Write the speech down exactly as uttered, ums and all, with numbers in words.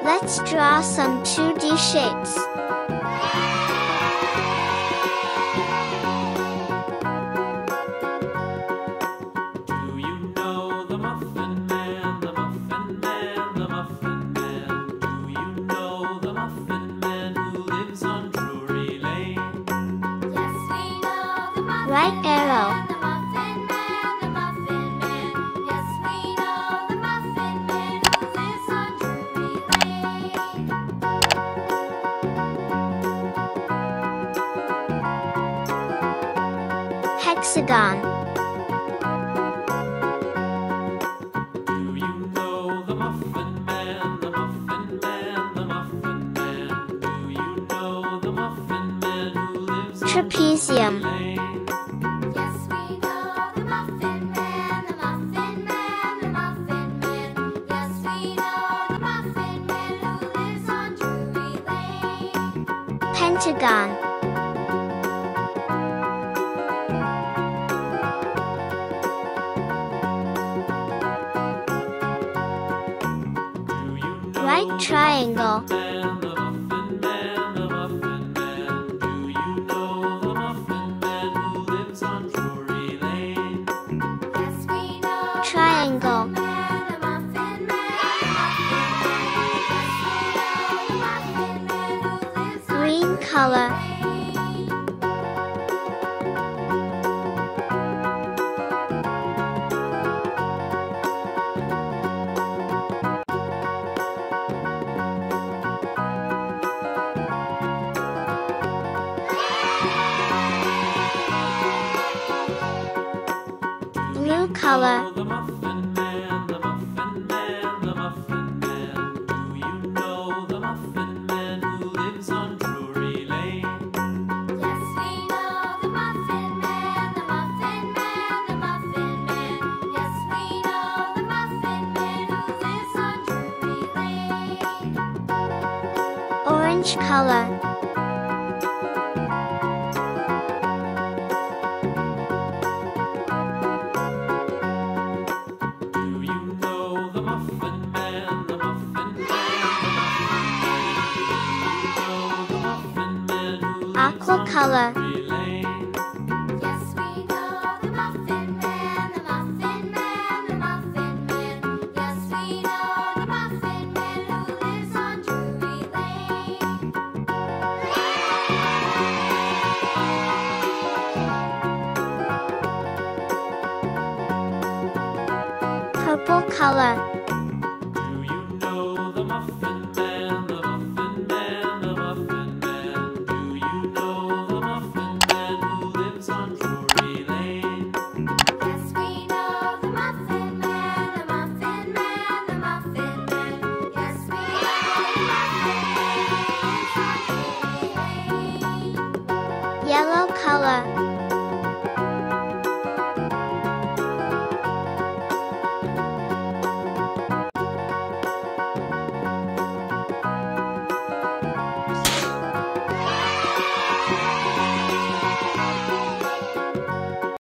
Let's draw some two D shapes. Do you know the Muffin Man, the Muffin Man, the Muffin Man? Do you know the Muffin Man who lives on Drury Lane? Yes, we know the Muffin Right arrow. Man, the Muffin Man, the Muffin Man. Yes, we know the Muffin Man who lives on Drury Lane. Hexagon. Do you know the Muffin Man, the Muffin Man, the Muffin Man? Do you know the Muffin Man who lives on Trapezium. Drury Lane? Yes, we know the Muffin Man, the Muffin Man, the Muffin Man. Yes, we know the Muffin Man who lives on Drury Lane. Pentagon. Do you know Right triangle. Man, the Muffin Man, the Muffin Man? Do you know the Muffin Man who lives on Drury Lane? Yes, we know Triangle. the Muffin Man, the Muffin Man. Yes, we know the Muffin Man who lives on Green color. Lane. Blue color. The Muffin Man, the Muffin Man, the Muffin Man. Do you know the Muffin Man who lives on Drury Lane? Yes, we know the Muffin Man, the Muffin Man, the Muffin Man. Yes, we know the Muffin Man who lives on Drury Lane. Orange color. Do you know the Muffin Man, the Muffin Man, the Muffin Man? Do you know the Muffin Man who lives Aqua on color. Drury Lane? Yes, we know the Muffin Man, the Muffin Man, the Muffin Man. Yes, we know the Muffin Man who lives on Drury Lane. Purple color. Do you know the Muffin Man, the Muffin Man, the Muffin Man? Do you know the Muffin Man who lives on Drury Lane? Yes, we know the Muffin Man, the Muffin Man, the Muffin Man. Yes, we know the Muffin Man who lives on Drury Lane. Yellow color.